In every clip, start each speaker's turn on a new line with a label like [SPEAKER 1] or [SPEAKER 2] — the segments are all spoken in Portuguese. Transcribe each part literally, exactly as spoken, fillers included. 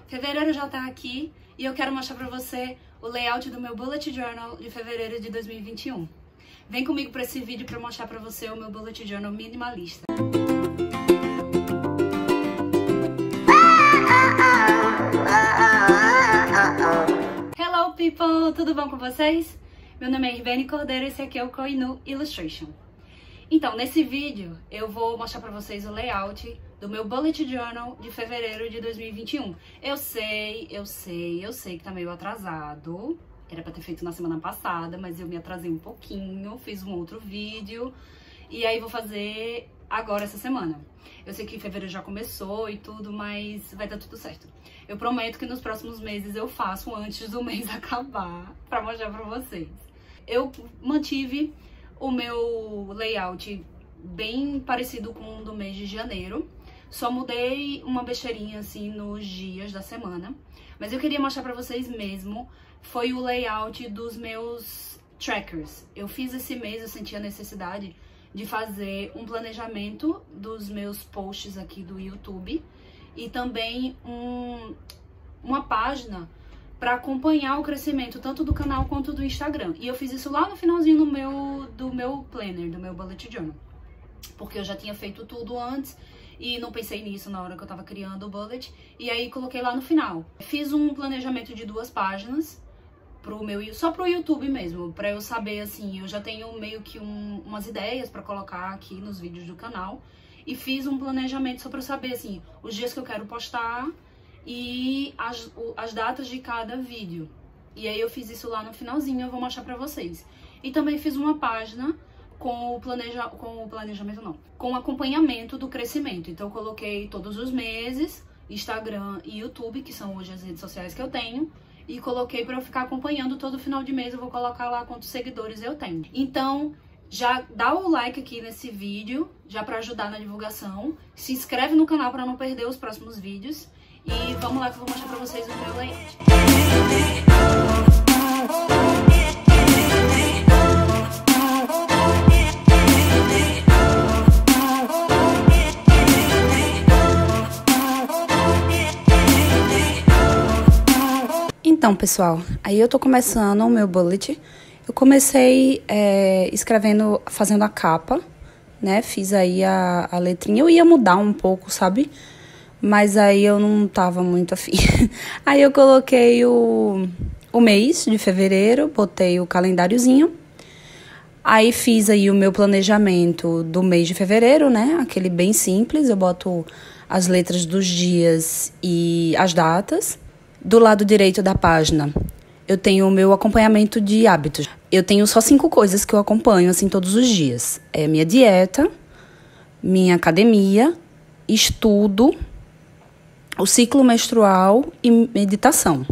[SPEAKER 1] Fevereiro já tá aqui e eu quero mostrar pra você o layout do meu Bullet Journal de fevereiro de dois mil e vinte e um. Vem comigo pra esse vídeo pra mostrar pra você o meu Bullet Journal minimalista. Hello people, tudo bom com vocês? Meu nome é Irvene Cordeiro e esse aqui é o Koinu Illustration. Então, nesse vídeo eu vou mostrar pra vocês o layout do meu Bullet Journal de fevereiro de dois mil e vinte e um. Eu sei, eu sei, eu sei que tá meio atrasado. Era pra ter feito na semana passada, mas eu me atrasei um pouquinho, fiz um outro vídeo. E aí vou fazer agora essa semana. Eu sei que fevereiro já começou e tudo, mas vai dar tudo certo. Eu prometo que nos próximos meses eu faço antes do mês acabar, pra mostrar pra vocês. Eu mantive o meu layout bem parecido com o do mês de janeiro. Só mudei uma besteirinha assim nos dias da semana. Mas eu queria mostrar pra vocês mesmo, foi o layout dos meus trackers. Eu fiz esse mês, eu senti a necessidade de fazer um planejamento dos meus posts aqui do YouTube e também um, uma página para acompanhar o crescimento tanto do canal quanto do Instagram. E eu fiz isso lá no finalzinho do meu, do meu planner, do meu Bullet Journal. Porque eu já tinha feito tudo antes e não pensei nisso na hora que eu tava criando o Bullet. E aí coloquei lá no final. Fiz um planejamento de duas páginas pro meu, só pro YouTube mesmo, pra eu saber, assim, eu já tenho meio que um, umas ideias pra colocar aqui nos vídeos do canal. E fiz um planejamento só pra eu saber, assim, os dias que eu quero postar e as, as datas de cada vídeo. E aí eu fiz isso lá no finalzinho, eu vou mostrar pra vocês. E também fiz uma página com o, planeja, com o planejamento, não, com o acompanhamento do crescimento. Então eu coloquei todos os meses, Instagram e YouTube, que são hoje as redes sociais que eu tenho. E coloquei pra eu ficar acompanhando todo final de mês, eu vou colocar lá quantos seguidores eu tenho. Então, já dá o like aqui nesse vídeo, já pra ajudar na divulgação. Se inscreve no canal pra não perder os próximos vídeos. E vamos lá que eu vou mostrar pra vocês o meu layout. Então, pessoal, aí eu tô começando o meu bullet. Eu comecei é, escrevendo, fazendo a capa, né? Fiz aí a, a letrinha. Eu ia mudar um pouco, sabe? Mas aí eu não tava muito afim. Aí eu coloquei o, o mês de fevereiro, botei o calendáriozinho. Aí fiz aí o meu planejamento do mês de fevereiro, né? Aquele bem simples. Eu boto as letras dos dias e as datas. Do lado direito da página, eu tenho o meu acompanhamento de hábitos. Eu tenho só cinco coisas que eu acompanho, assim, todos os dias. É minha dieta, minha academia, estudo, o ciclo menstrual e meditação.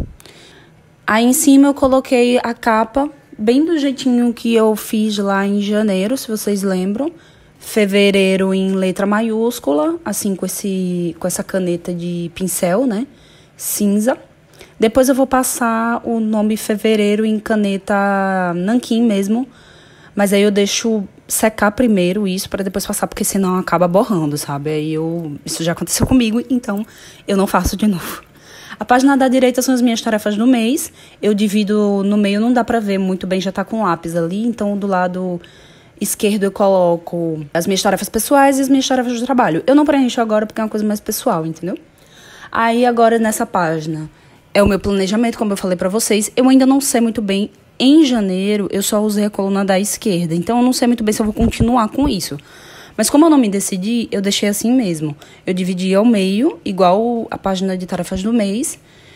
[SPEAKER 1] Aí em cima eu coloquei a capa, bem do jeitinho que eu fiz lá em janeiro, se vocês lembram. Fevereiro em letra maiúscula, assim, com, esse, com essa caneta de pincel, né, cinza. Depois eu vou passar o nome fevereiro em caneta nanquim mesmo, mas aí eu deixo secar primeiro isso para depois passar, porque senão acaba borrando, sabe? Aí eu, isso já aconteceu comigo, então eu não faço de novo. A página da direita são as minhas tarefas do mês, eu divido no meio, não dá pra ver muito bem, já tá com lápis ali, então do lado esquerdo eu coloco as minhas tarefas pessoais e as minhas tarefas do trabalho. Eu não preencho agora porque é uma coisa mais pessoal, entendeu? Aí agora nessa página é o meu planejamento, como eu falei pra vocês. Eu ainda não sei muito bem. Em janeiro, eu só usei a coluna da esquerda. Então, eu não sei muito bem se eu vou continuar com isso. Mas como eu não me decidi, eu deixei assim mesmo. Eu dividi ao meio, igual a página de tarefas do mês.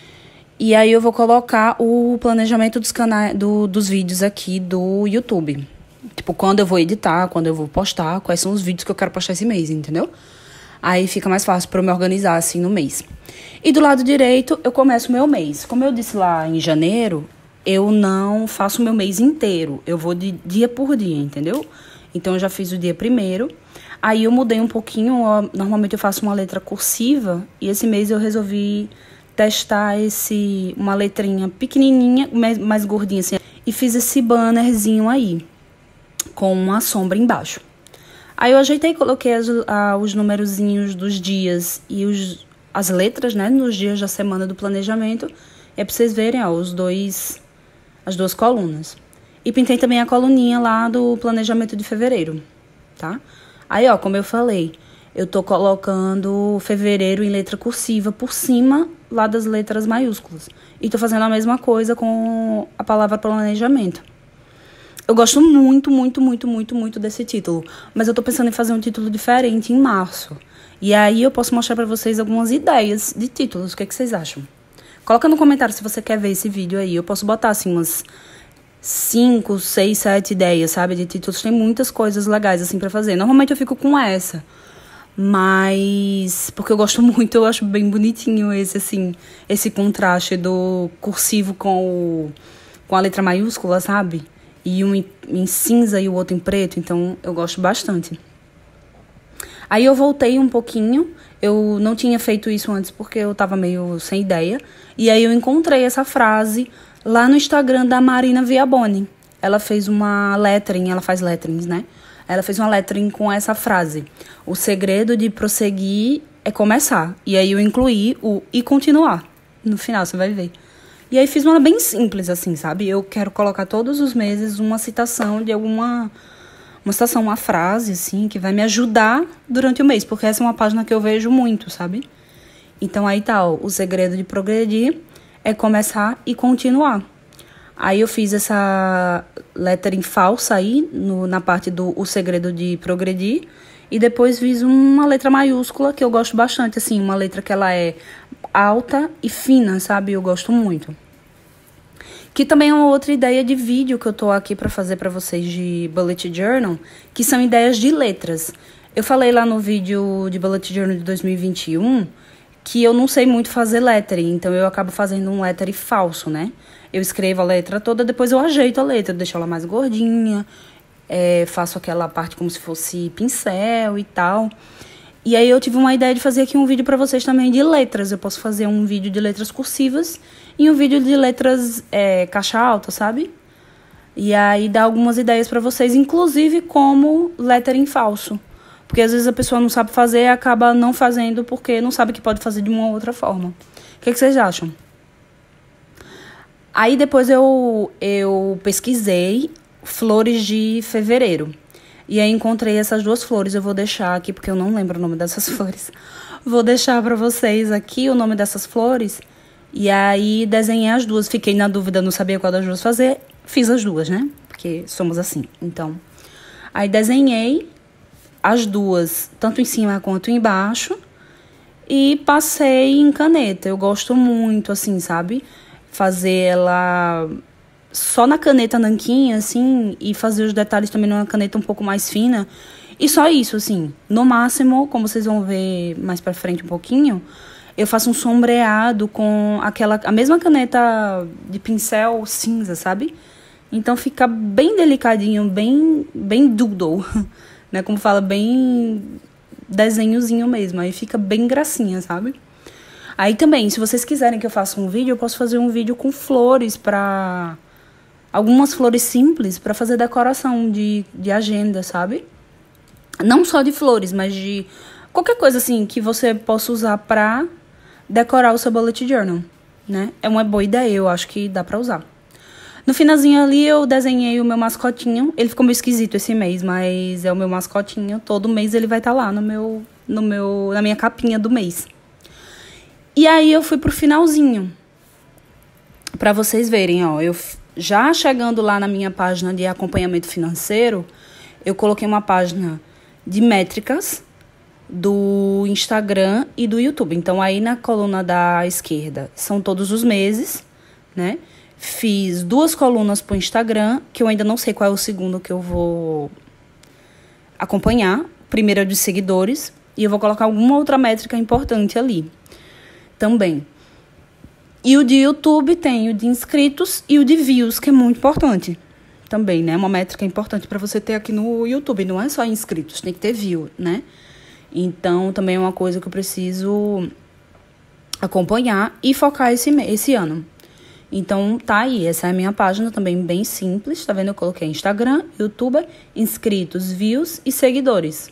[SPEAKER 1] E aí, eu vou colocar o planejamento dos, cana do, dos vídeos aqui do YouTube. Tipo, quando eu vou editar, quando eu vou postar, quais são os vídeos que eu quero postar esse mês, entendeu? Aí fica mais fácil para eu me organizar assim no mês. E do lado direito eu começo o meu mês. Como eu disse lá em janeiro, eu não faço o meu mês inteiro. Eu vou de dia por dia, entendeu? Então eu já fiz o dia primeiro. Aí eu mudei um pouquinho. Normalmente eu faço uma letra cursiva. E esse mês eu resolvi testar esse, uma letrinha pequenininha, mais, mais gordinha assim. E fiz esse bannerzinho aí, com uma sombra embaixo. Aí eu ajeitei, coloquei as, ah, os numerozinhos dos dias e os, as letras, né, nos dias da semana do planejamento. É para vocês verem, ó, os dois, as duas colunas. E pintei também a coluninha lá do planejamento de fevereiro, tá? Aí, ó, como eu falei, eu tô colocando fevereiro em letra cursiva por cima lá das letras maiúsculas. E tô fazendo a mesma coisa com a palavra planejamento. Eu gosto muito, muito, muito, muito, muito desse título. Mas eu tô pensando em fazer um título diferente em março. E aí eu posso mostrar pra vocês algumas ideias de títulos. O que, é que vocês acham? Coloca no comentário se você quer ver esse vídeo aí. Eu posso botar, assim, umas cinco, seis, sete ideias, sabe? De títulos. Tem muitas coisas legais, assim, pra fazer. Normalmente eu fico com essa. Mas, porque eu gosto muito, eu acho bem bonitinho esse, assim, esse contraste do cursivo com, o, com a letra maiúscula, sabe? E um em, em cinza e o outro em preto, então eu gosto bastante. Aí eu voltei um pouquinho, eu não tinha feito isso antes porque eu tava meio sem ideia. E aí eu encontrei essa frase lá no Instagram da Marina Viaboni. Ela fez uma lettering, ela faz letterings, né? Ela fez uma lettering com essa frase. O segredo de prosseguir é começar. E aí eu incluí o e continuar. No final, você vai ver. E aí fiz uma bem simples, assim, sabe? Eu quero colocar todos os meses uma citação de alguma... Uma citação, uma frase, assim, que vai me ajudar durante o mês. Porque essa é uma página que eu vejo muito, sabe? Então aí tá, ó, o segredo de progredir é começar e continuar. Aí eu fiz essa lettering falsa aí, no, na parte do o segredo de progredir. E depois fiz uma letra maiúscula, que eu gosto bastante, assim, uma letra que ela é alta e fina, sabe? Eu gosto muito. Que também é uma outra ideia de vídeo que eu tô aqui pra fazer pra vocês de Bullet Journal, que são ideias de letras. Eu falei lá no vídeo de Bullet Journal de dois mil e vinte e um que eu não sei muito fazer lettering, então eu acabo fazendo um lettering falso, né? Eu escrevo a letra toda, depois eu ajeito a letra, deixo ela mais gordinha, é, faço aquela parte como se fosse pincel e tal. E aí eu tive uma ideia de fazer aqui um vídeo pra vocês também de letras. Eu posso fazer um vídeo de letras cursivas e um vídeo de letras é, caixa alta, sabe? E aí dar algumas ideias pra vocês, inclusive como lettering falso. Porque às vezes a pessoa não sabe fazer e acaba não fazendo porque não sabe que pode fazer de uma outra forma. O que, que vocês acham? Aí depois eu, eu pesquisei flores de fevereiro. E aí encontrei essas duas flores, eu vou deixar aqui, porque eu não lembro o nome dessas flores. Vou deixar pra vocês aqui o nome dessas flores. E aí desenhei as duas, fiquei na dúvida, não sabia qual das duas fazer. Fiz as duas, né? Porque somos assim, então. Aí desenhei as duas, tanto em cima quanto embaixo. E passei em caneta, eu gosto muito, assim, sabe? Fazer ela... só na caneta nanquim, assim, e fazer os detalhes também numa caneta um pouco mais fina. E só isso, assim. No máximo, como vocês vão ver mais pra frente um pouquinho, eu faço um sombreado com aquela, a mesma caneta de pincel cinza, sabe? Então fica bem delicadinho, bem, bem doodle, né? Como fala, bem desenhozinho mesmo. Aí fica bem gracinha, sabe? Aí também, se vocês quiserem que eu faça um vídeo, eu posso fazer um vídeo com flores pra... algumas flores simples para fazer decoração de, de agenda, sabe? Não só de flores, mas de qualquer coisa assim que você possa usar para decorar o seu bullet journal, né? É uma boa ideia, eu acho que dá para usar. No finalzinho ali eu desenhei o meu mascotinho. Ele ficou meio esquisito esse mês, mas é o meu mascotinho. Todo mês ele vai estar lá no meu, no meu, na minha capinha do mês. E aí eu fui pro finalzinho. Para vocês verem, ó, eu... já chegando lá na minha página de acompanhamento financeiro, eu coloquei uma página de métricas do Instagram e do YouTube. Então, aí na coluna da esquerda são todos os meses, né? Fiz duas colunas para o Instagram, que eu ainda não sei qual é o segundo que eu vou acompanhar. Primeiro é de seguidores, e eu vou colocar alguma outra métrica importante ali também. E o de YouTube tem o de inscritos e o de views, que é muito importante também, né? Uma métrica importante para você ter aqui no YouTube. Não é só inscritos, tem que ter view, né? Então, também é uma coisa que eu preciso acompanhar e focar esse, esse ano. Então, tá aí. Essa é a minha página também bem simples. Tá vendo? Eu coloquei Instagram, YouTube, inscritos, views e seguidores.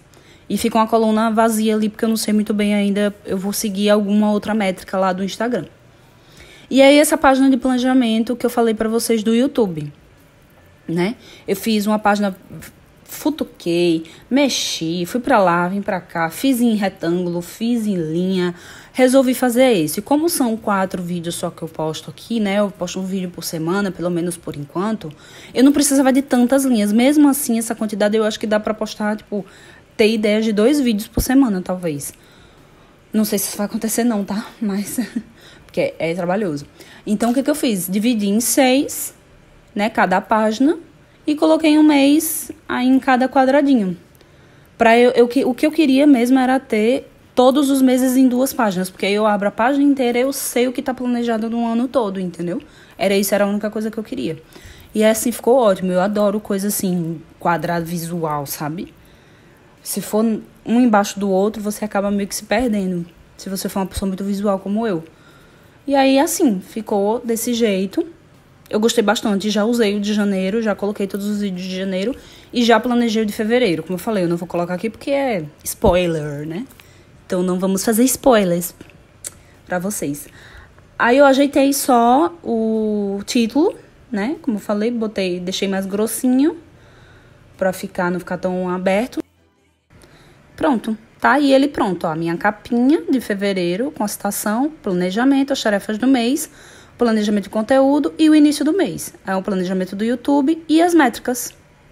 [SPEAKER 1] E fica uma coluna vazia ali, porque eu não sei muito bem ainda, eu vou seguir alguma outra métrica lá do Instagram. E aí essa página de planejamento que eu falei pra vocês do YouTube, né? Eu fiz uma página, futuquei, mexi, fui pra lá, vim pra cá, fiz em retângulo, fiz em linha, resolvi fazer esse. Como são quatro vídeos só que eu posto aqui, né? Eu posto um vídeo por semana, pelo menos por enquanto. Eu não precisava de tantas linhas. Mesmo assim, essa quantidade eu acho que dá pra postar, tipo, ter ideia de dois vídeos por semana, talvez. Não sei se isso vai acontecer não, tá? Mas, porque é, é trabalhoso. Então, o que que eu fiz? Dividi em seis, né? Cada página. E coloquei um mês aí em cada quadradinho. Pra eu, eu, o que eu queria mesmo era ter todos os meses em duas páginas. Porque aí eu abro a página inteira e eu sei o que tá planejado no ano todo, entendeu? Era isso, era a única coisa que eu queria. E assim ficou ótimo. Eu adoro coisa assim, quadrado visual, sabe? Se for um embaixo do outro, você acaba meio que se perdendo. Se você for uma pessoa muito visual como eu. E aí, assim, ficou desse jeito. Eu gostei bastante, já usei o de janeiro, já coloquei todos os vídeos de janeiro e já planejei o de fevereiro. Como eu falei, eu não vou colocar aqui porque é spoiler, né? Então não vamos fazer spoilers pra vocês. Aí eu ajeitei só o título, né? Como eu falei, botei, deixei mais grossinho pra ficar, não ficar tão aberto. Pronto, tá? E ele pronto, ó, a minha capinha de fevereiro com a citação, planejamento, as tarefas do mês, planejamento de conteúdo e o início do mês. É o planejamento do YouTube e as métricas.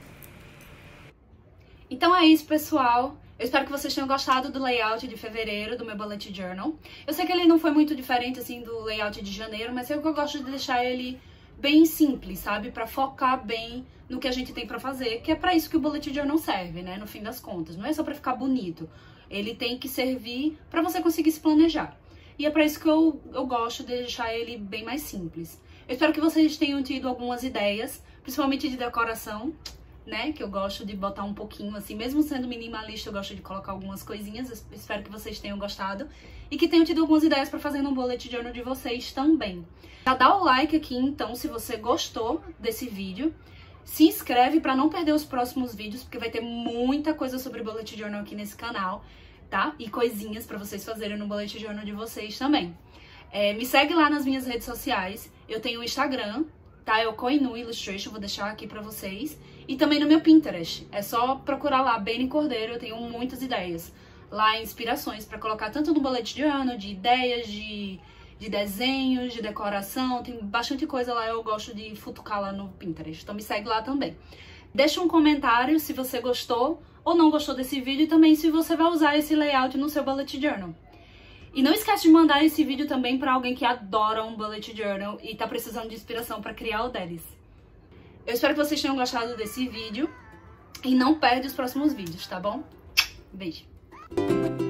[SPEAKER 1] Então é isso, pessoal. Eu espero que vocês tenham gostado do layout de fevereiro do meu bullet journal. Eu sei que ele não foi muito diferente, assim, do layout de janeiro, mas eu gosto de deixar ele bem simples, sabe? Pra focar bem no que a gente tem pra fazer, que é pra isso que o bullet journal serve, né? No fim das contas. Não é só pra ficar bonito. Ele tem que servir pra você conseguir se planejar. E é pra isso que eu, eu gosto de deixar ele bem mais simples. Eu espero que vocês tenham tido algumas ideias, principalmente de decoração, né? Que eu gosto de botar um pouquinho, assim, mesmo sendo minimalista, eu gosto de colocar algumas coisinhas. Eu espero que vocês tenham gostado e que tenham tido algumas ideias pra fazer no bullet journal de vocês também. Já dá o like aqui, então, se você gostou desse vídeo. Se inscreve pra não perder os próximos vídeos, porque vai ter muita coisa sobre bullet journal aqui nesse canal, tá? E coisinhas pra vocês fazerem no bullet journal de vocês também. É, me segue lá nas minhas redes sociais. Eu tenho o Instagram, tá? É o Koinu Illustration, vou deixar aqui pra vocês. E também no meu Pinterest. É só procurar lá, Beni Cordeiro, eu tenho muitas ideias. Lá, inspirações pra colocar tanto no bullet journal, de ideias, de, de desenhos, de decoração. Tem bastante coisa lá, eu gosto de futucar lá no Pinterest. Então me segue lá também. Deixa um comentário se você gostou ou não gostou desse vídeo e também se você vai usar esse layout no seu bullet journal. E não esquece de mandar esse vídeo também pra alguém que adora um bullet journal e tá precisando de inspiração pra criar o deles. Eu espero que vocês tenham gostado desse vídeo e não perde os próximos vídeos, tá bom? Beijo!